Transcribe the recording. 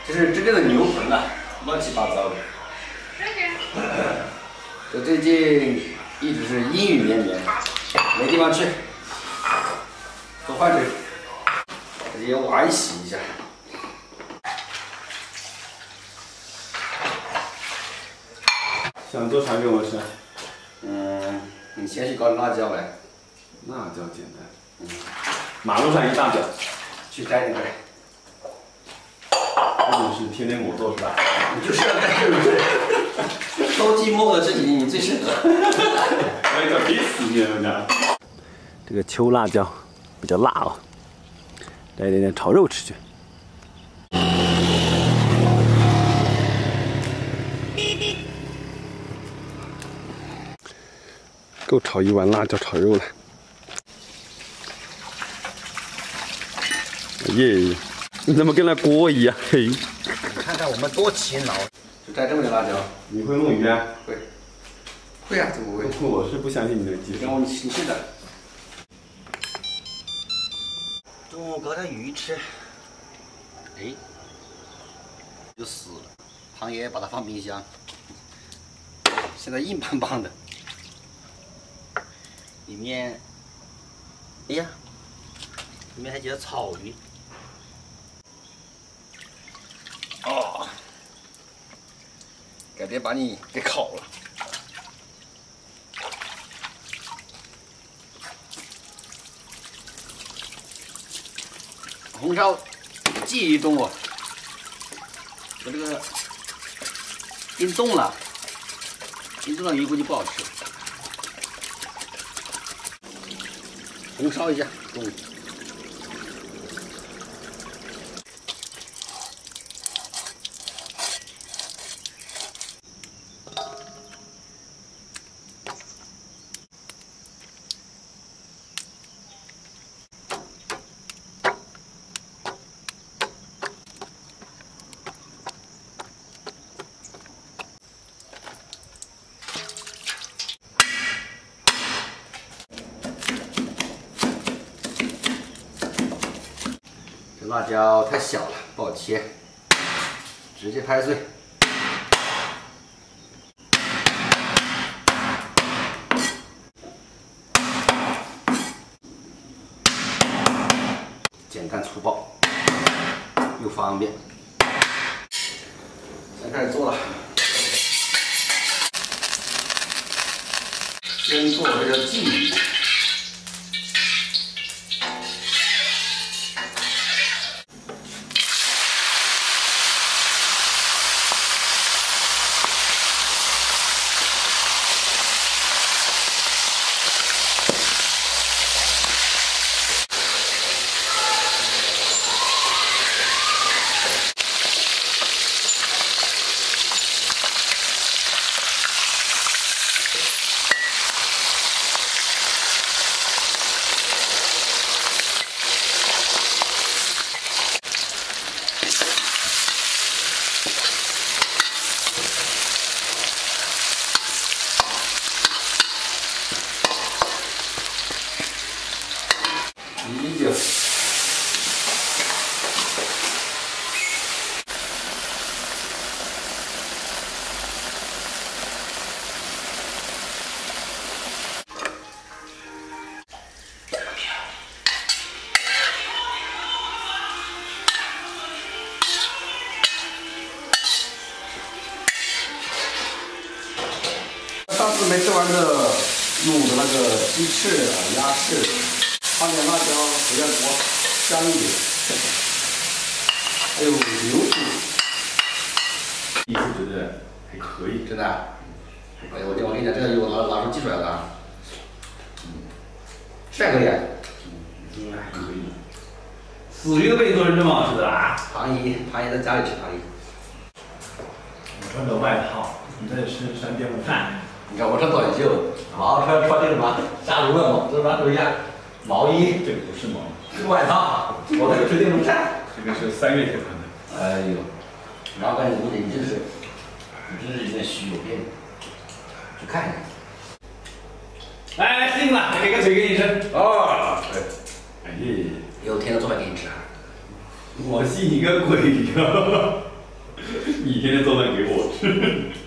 这是真正的牛棚啊，乱七八糟的。这最近一直是阴雨绵绵，没地方去，做饭去，直接挖一洗一下。 想多长给我吃？ 你先去搞点辣椒来。 辣椒简单。马路上一大表， 去摘点来。 这种是天天我做是吧？ 你就是要干这种事。偷鸡摸狗这几年你最适合。 哎，这逼死你了家。这个秋辣椒比较辣哦，来一点点炒肉吃去。够炒一碗辣椒炒肉了。耶，你怎么跟那锅一样？嘿， 你看看我们多勤劳，就摘这么点辣椒。 你会弄鱼啊？ 会。会啊，怎么会？ 我是不相信你的技术。 跟我你去的。中午搞点鱼吃。哎，就死了。汤爷把它放冰箱，现在硬邦邦的。里面，哎呀，里面还结了草鱼。哦，改天把你给烤了。红烧记忆中我这个冰冻了，冰冻的鱼估计不好吃。红烧一下，中午。辣椒太小了，不好切，直接拍碎。简单粗暴，又方便。先开始做了，先做这个鲫鱼。上次没吃完的卤的那个鸡翅啊、鸭翅，放点辣椒比较多，香一点。还有牛肚， 第一次觉得还可以， 真的。哎，我跟你讲，这个鱼我拿出技术来了啊。帅哥脸。 还可以。死鱼都被你做成这么好吃的啊！ 庞姨在家里吃庞姨。 我穿着外套，你在身上电风扇。 你看我穿短袖，好穿那什么纱绒的这什么一下毛衣， 这个不是毛衣， 是外套，我这个吹电风扇。 这个是3月天穿的。 哎呦，然后感觉你真是有点虚有病，去看一看。 来，定了，给个腿给你吃。 哦，对。 哎呀， 以后天天做饭给你吃。 我信你个鬼呀！ 你天天做饭给我吃。